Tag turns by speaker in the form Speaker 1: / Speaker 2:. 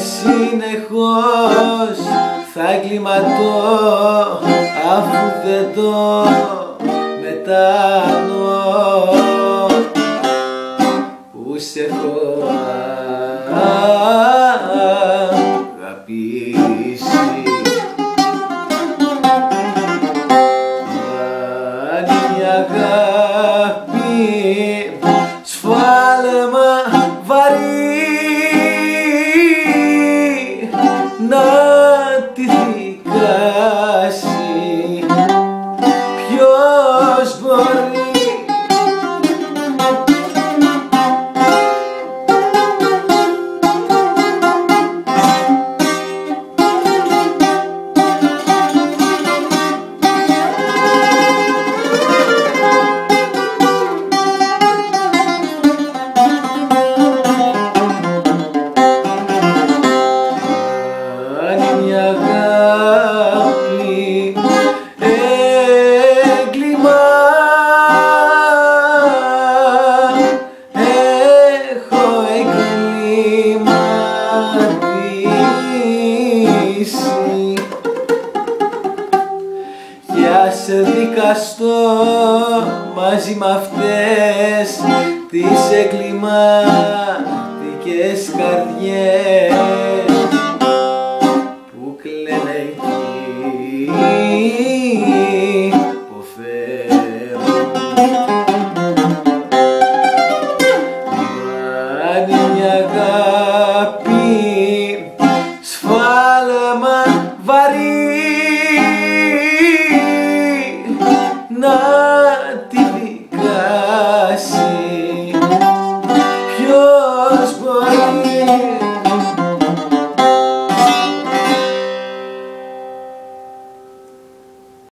Speaker 1: συνεχώς θα εγκληματώ αφού δεν το μετανοώ που σε έχω αγαπήσει. Αν η αγάπη σφάλμα βαρύ να τη δικάσει, ποιος μπορεί? Μια αγάπη έγκλημα έχω εγκληματίσει για σε δικαστώ μαζί μ' αυτές τις εγκληματικές καρδιές που κλαίνε εκεί υποφέρουν. Αν η αγάπη σφάλμα βαρύ